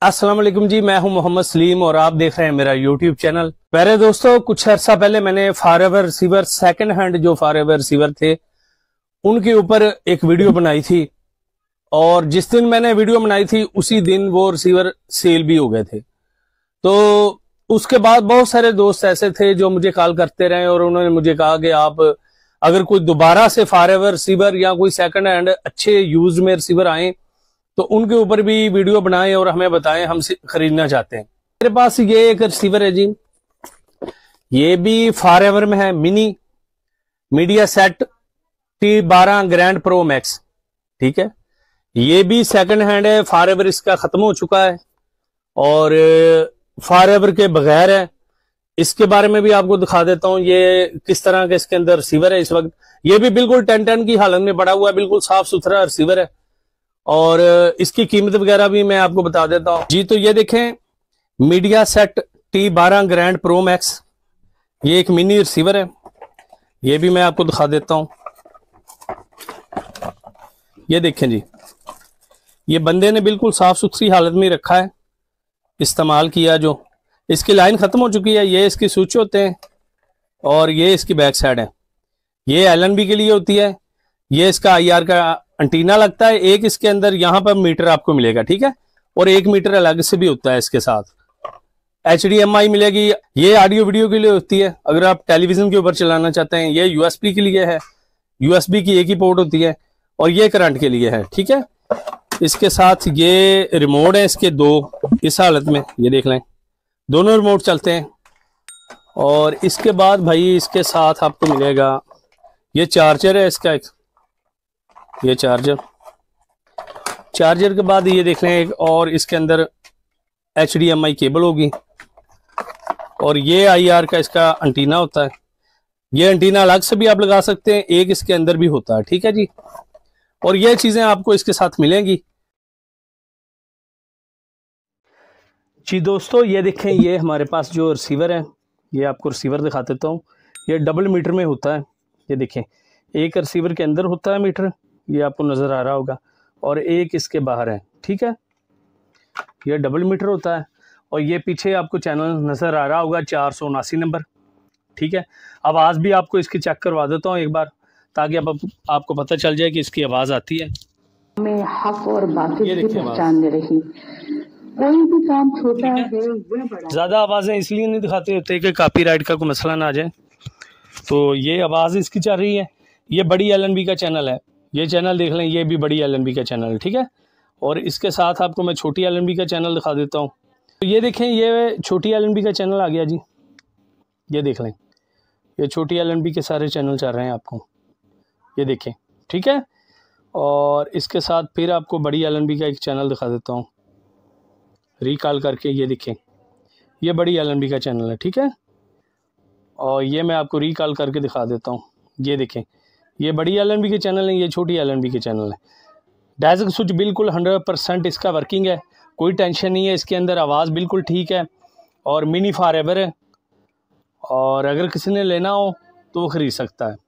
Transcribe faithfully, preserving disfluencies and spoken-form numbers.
अस्सलाम वालेकुम जी, मैं हूं मोहम्मद सलीम और आप देख रहे हैं मेरा यूट्यूब चैनल। प्यारे दोस्तों, कुछ अर्सा पहले मैंने फॉरएवर रिसीवर सेकंड हैंड जो फॉरएवर रिसीवर थे उनके ऊपर एक वीडियो बनाई थी और जिस दिन मैंने वीडियो बनाई थी उसी दिन वो रिसीवर सेल भी हो गए थे। तो उसके बाद बहुत सारे दोस्त ऐसे थे जो मुझे कॉल करते रहे और उन्होंने मुझे कहा कि आप अगर कोई दोबारा से फॉरएवर रिसीवर या कोई सेकंड हैंड अच्छे यूज में रिसीवर आए तो उनके ऊपर भी वीडियो बनाएं और हमें बताएं, हम खरीदना चाहते हैं। मेरे पास ये एक रिसीवर है जी, ये भी फॉरएवर में है, मिनी मीडिया सेट टी बारह ग्रैंड प्रो मैक्स। ठीक है, ये भी सेकंड हैंड है, फॉरएवर इसका खत्म हो चुका है और फॉरएवर के बगैर है। इसके बारे में भी आपको दिखा देता हूं ये किस तरह का इसके अंदर रिसीवर है। इस वक्त ये भी बिल्कुल टेन टेन की हालत में पड़ा हुआ है, बिल्कुल साफ सुथरा रिसीवर है और इसकी कीमत वगैरह भी मैं आपको बता देता हूं जी। तो ये देखें, मीडिया सेट टी बारह ग्रैंड प्रो मैक्स, ये एक मिनी रिसीवर है, ये भी मैं आपको दिखा देता हूं। ये देखें जी, ये बंदे ने बिल्कुल साफ सुथरी हालत में रखा है, इस्तेमाल किया। जो इसकी लाइन खत्म हो चुकी है, ये इसके स्विच होते हैं और ये इसकी बैक साइड है, ये एल एन बी के लिए होती है। ये इसका आई आर का एंटीना लगता है, एक इसके अंदर यहां पर मीटर आपको मिलेगा, ठीक है, और एक मीटर अलग से भी होता है इसके साथ। एच डी एम आई मिलेगी, ये ऑडियो वीडियो के लिए होती है, अगर आप टेलीविजन के ऊपर चलाना चाहते हैं। ये यू एस बी के लिए है, यू एस बी की एक ही पोर्ट होती है और ये करंट के लिए है। ठीक है, इसके साथ ये रिमोट है इसके दो, इस हालत में ये देख लें, दोनों रिमोट चलते हैं। और इसके बाद भाई इसके साथ आपको मिलेगा ये चार्जर है इसका एक, ये चार्जर चार्जर के बाद ये देख लें एक और इसके अंदर H D M I cable होगी और ये आई आर का इसका एंटीना होता है। ये एंटीना अलग से भी आप लगा सकते हैं, एक इसके अंदर भी होता है। ठीक है जी, और ये चीजें आपको इसके साथ मिलेंगी जी। दोस्तों ये देखें, ये हमारे पास जो रिसीवर है, ये आपको रिसीवर दिखा देता हूँ। ये डबल मीटर में होता है, ये देखें, एक रिसीवर के अंदर होता है मीटर, ये आपको नज़र आ रहा होगा, और एक इसके बाहर है। ठीक है, ये डबल मीटर होता है और ये पीछे आपको चैनल नज़र आ रहा होगा चार सौ उनासी नंबर। ठीक है, आवाज़ भी आपको इसकी चेक करवा देता हूँ एक बार, ताकि आप, आपको पता चल जाए कि इसकी आवाज़ आती है। हमें हक और बातिल की पहचान दे रही, कोई भी काम छोटा है या बड़ा। ज़्यादा आवाज़ें इसलिए नहीं दिखाते होते कि कॉपीराइट का कोई मसला ना आ जाए, तो ये आवाज़ इसकी चल रही है। ये बड़ी एल एन बी का चैनल है, ये चैनल देख लें, ये भी बड़ी एल एन बी का चैनल है। ठीक है, और इसके साथ आपको मैं छोटी एल एन बी का चैनल दिखा देता हूँ। तो ये देखें, ये छोटी एल एन बी का चैनल आ गया जी, ये देख लें, ये छोटी एल एन बी के सारे चैनल चल रहे हैं आपको, ये देखें। ठीक है, और इसके साथ फिर आपको बड़ी एल एन बी का एक चैनल दिखा देता हूँ रिकॉल करके, ये देखें, ये बड़ी एल एन बी का चैनल है। ठीक है, और ये मैं आपको रिकॉल करके दिखा देता हूँ, ये देखें, ये बड़ी एल एन बी के चैनल है, ये छोटी एल एन बी के चैनल है। डायरेक्ट स्विच बिल्कुल हंड्रेड परसेंट इसका वर्किंग है, कोई टेंशन नहीं है इसके अंदर, आवाज़ बिल्कुल ठीक है और मिनी फॉरएवर है। और अगर किसी ने लेना हो तो वो ख़रीद सकता है।